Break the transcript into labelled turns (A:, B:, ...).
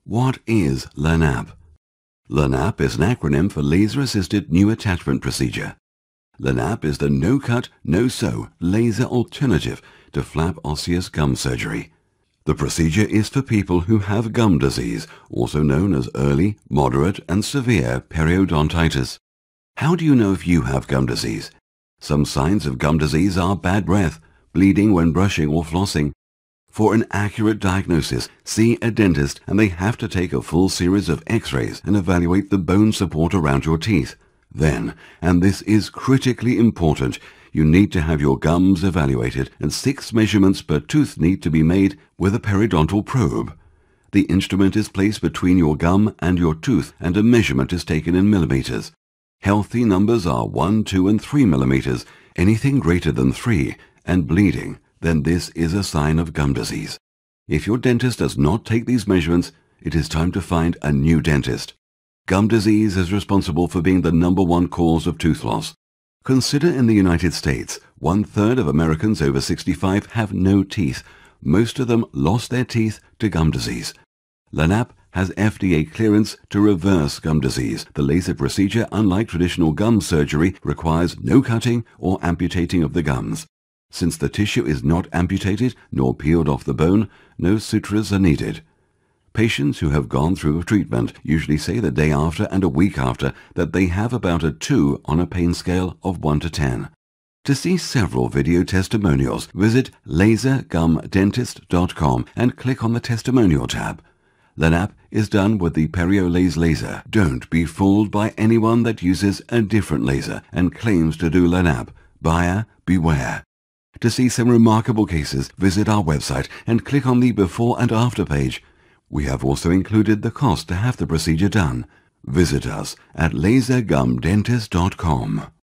A: What is LANAP? LANAP is an acronym for Laser-Assisted New Attachment Procedure. LANAP is the no-cut, no-sew laser alternative to flap osseous gum surgery. The procedure is for people who have gum disease, also known as early, moderate, and severe periodontitis. How do you know if you have gum disease? Some signs of gum disease are bad breath, bleeding when brushing or flossing. For an accurate diagnosis, see a dentist, and they have to take a full series of x-rays and evaluate the bone support around your teeth. Then, and this is critically important, you need to have your gums evaluated, and 6 measurements per tooth need to be made with a periodontal probe. The instrument is placed between your gum and your tooth, and a measurement is taken in millimeters. Healthy numbers are 1, 2, and 3 millimeters. Anything greater than 3 and bleeding, then this is a sign of gum disease. If your dentist does not take these measurements, it is time to find a new dentist. Gum disease is responsible for being the #1 cause of tooth loss. Consider in the United States, 1/3 of Americans over 65 have no teeth. Most of them lost their teeth to gum disease. LANAP has FDA clearance to reverse gum disease. The laser procedure, unlike traditional gum surgery, requires no cutting or amputating of the gums. Since the tissue is not amputated nor peeled off the bone, no sutures are needed. Patients who have gone through a treatment usually say the day after and a week after that they have about a 2 on a pain scale of 1 to 10. To see several video testimonials, visit lasergumdentist.com and click on the Testimonial tab. LANAP is done with the Periolaser laser. Don't be fooled by anyone that uses a different laser and claims to do LANAP. Buyer beware. To see some remarkable cases, visit our website and click on the Before and After page. We have also included the cost to have the procedure done. Visit us at lasergumdentist.com.